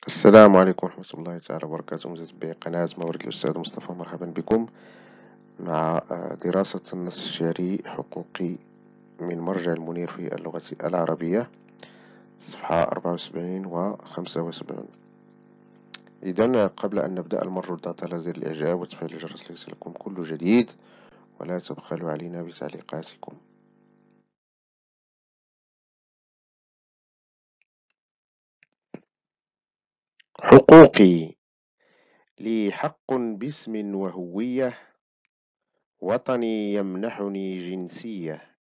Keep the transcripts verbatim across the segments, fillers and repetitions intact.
السلام عليكم ورحمة الله تعالى وبركاته. مزيد بقناة موارد الأستاذ مصطفى، مرحبا بكم مع دراسة النص الشعري حقوقي من مرجع المنير في اللغة العربية، صفحة أربعة وسبعين و خمسة وسبعين. إذن قبل أن نبدأ المر الضغط على زر الإعجاب وتفعيل الجرس ليصلكم كل جديد، ولا تبخلوا علينا بتعليقاتكم. حقوقي: لي حق باسم وهوية، وطني يمنحني جنسية.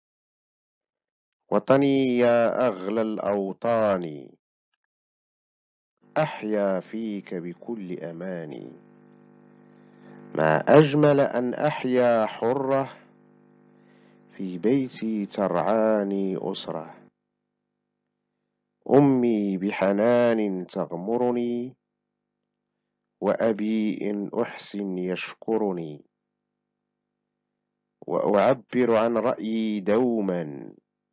وطني يا أغلى الأوطان، أحيا فيك بكل أماني. ما أجمل أن أحيا حرة، في بيتي ترعاني أسرة. أمي بحنان تغمرني، وأبي إن أحسن يشكرني. وأعبر عن رأيي دوما،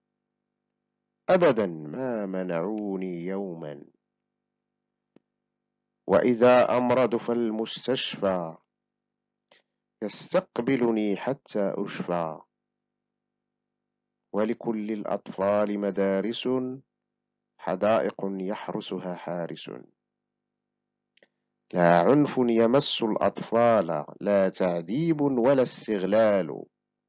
أبدا ما منعوني يوما. وإذا أمرض فالمستشفى يستقبلني حتى أشفى. ولكل الأطفال مدارس، حدائق يحرسها حارس. لا عنف يمس الأطفال، لا تعذيب ولا استغلال.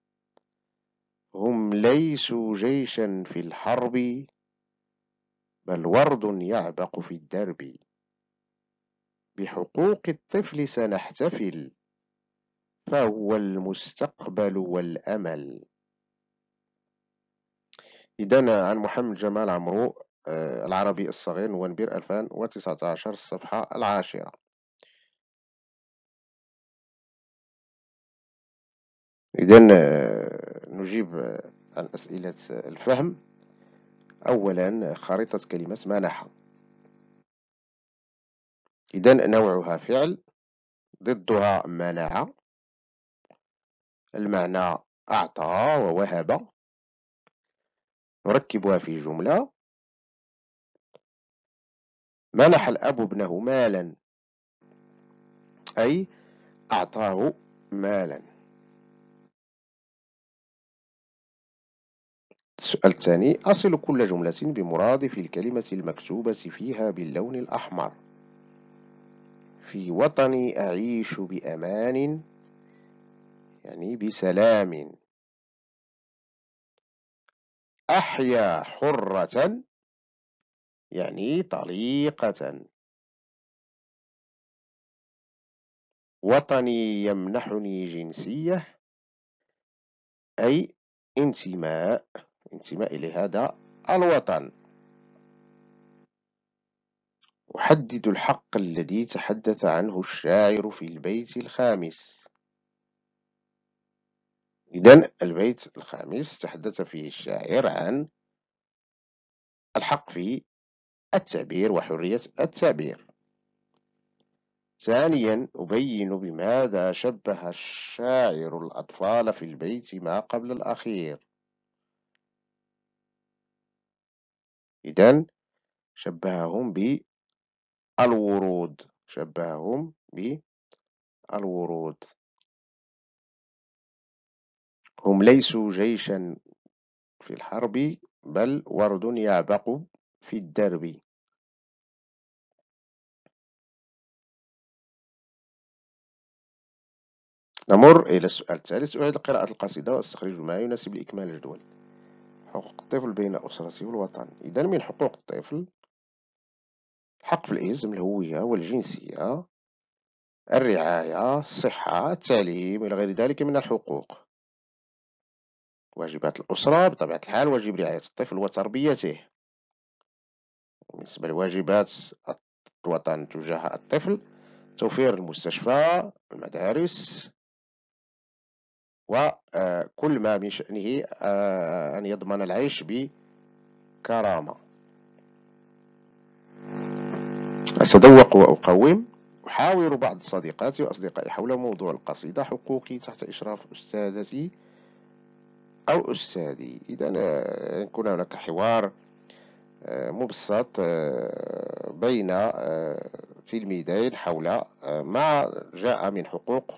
هم ليسوا جيشا في الحرب، بل ورد يعبق في الدرب. بحقوق الطفل سنحتفل، فهو المستقبل والأمل. إذن عن محمد جمال عمرو، آه، العربي الصغير، نوفمبر ألفين وتسعة عشر، الصفحة العاشرة. إذن آه، نجيب آه، عن أسئلة الفهم. أولا، خريطة كلمة منح. إذن نوعها فعل، ضدها منع. المعنى أعطى ووهب. نركبها في جملة. منح الأب ابنه مالا، أي أعطاه مالا. السؤال الثاني: أصل كل جملة بمرادف الكلمة المكتوبة فيها باللون الأحمر. في وطني أعيش بأمان، يعني بسلام. أحيا حرة، يعني طليقة. وطني يمنحني جنسية، أي انتماء انتماء لهذا الوطن. أحدد الحق الذي تحدث عنه الشاعر في البيت الخامس. إذن البيت الخامس تحدث فيه الشاعر عن الحق في التعبير وحرية التعبير. ثانيا، أبين بماذا شبه الشاعر الأطفال في البيت ما قبل الأخير. إذن شبههم بالورود شبههم بالورود. هم ليسوا جيشا في الحرب، بل ورد يعبق في الدرب. نمر إلى السؤال الثالث: أعيد قراءة القصيدة واستخرج ما يناسب لإكمال الجدول. حقوق الطفل بين أسرته والوطن. إذن من حقوق الطفل: الحق في الاسم، الهوية والجنسية، الرعاية، الصحة، التعليم، إلى غير ذلك من الحقوق. واجبات الأسرة: بطبيعة الحال واجب رعاية الطفل وتربيته. بالنسبة لواجبات الوطن تجاه الطفل: توفير المستشفى، المدارس، وكل ما من شأنه أن يضمن العيش بكرامة. أتذوق وأقوم. أحاور بعض صديقاتي وأصدقائي حول موضوع القصيدة. حقوقي تحت إشراف أستاذتي أو أستاذي. إذا يكون هناك حوار مبسط بين تلميذين حول ما جاء من حقوق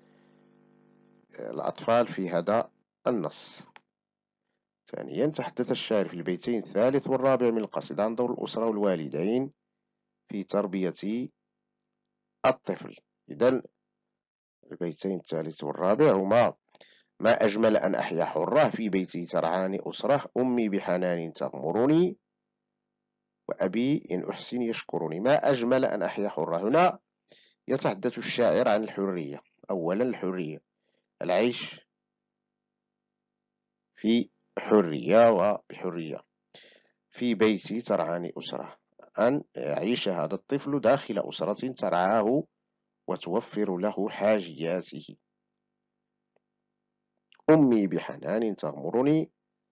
الأطفال في هذا النص. ثانيا، تحدث الشاعر في البيتين الثالث والرابع من القصيدة عن دور الأسرة والوالدين في تربية الطفل. إذن البيتين الثالث والرابع هما: ما أجمل أن أحيا حرة، في بيتي ترعاني أسرة، أمي بحنان تغمرني، وأبي إن أحسن يشكرني. ما أجمل أن أحيا حرة، هنا يتحدث الشاعر عن الحرية. أولا الحرية، العيش في حرية وبحرية. في بيتي ترعاني أسرة، أن يعيش هذا الطفل داخل أسرة ترعاه وتوفر له حاجياته. أمي بحنان تغمرني،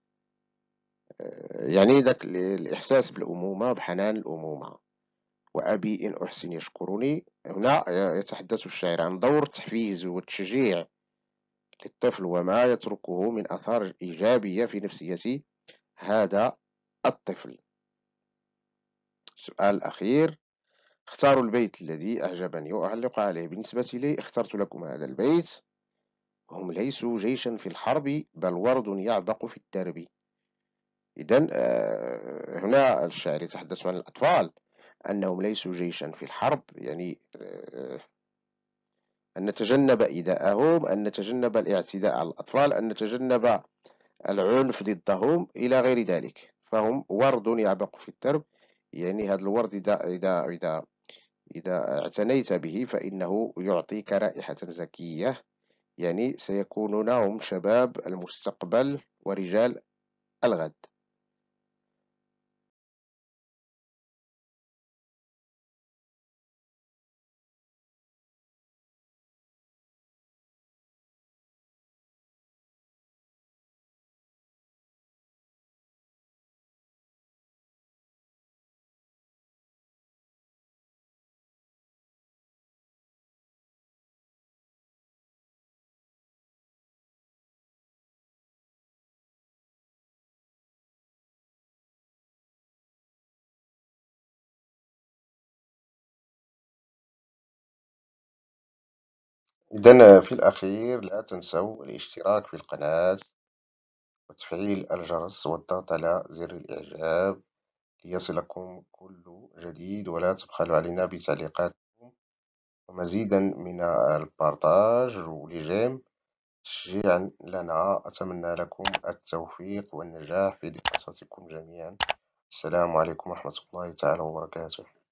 يعني ذاك الإحساس بالأمومة، بحنان الأمومة. وأبي إن أحسن يشكرني، هنا يتحدث الشاعر عن دور التحفيز والتشجيع للطفل وما يتركه من آثار إيجابية في نفسية هذا الطفل. السؤال الأخير: اختاروا البيت الذي أعجبني وأعلق عليه. بالنسبة لي اخترت لكم هذا البيت: هم ليسوا جيشا في الحرب، بل ورد يعبق في الدرب. إذن هنا الشاعر يتحدث عن الأطفال أنهم ليسوا جيشا في الحرب، يعني أن نتجنب إيذاءهم، أن نتجنب الاعتداء على الأطفال، أن نتجنب العنف ضدهم إلى غير ذلك. فهم ورد يعبق في الدرب، يعني هذا الورد إذا إذا إذا إذا اعتنيت به فإنه يعطيك رائحة زكية، يعني سيكونون هم شباب المستقبل ورجال الغد. إذن في الأخير، لا تنسوا الاشتراك في القناة وتفعيل الجرس والضغط على زر الإعجاب ليصلكم كل جديد، ولا تبخلوا علينا بتعليقاتكم ومزيدا من البارتاج والجيم تشجيعا لنا. أتمنى لكم التوفيق والنجاح في دراستكم جميعا. السلام عليكم ورحمة الله تعالى وبركاته.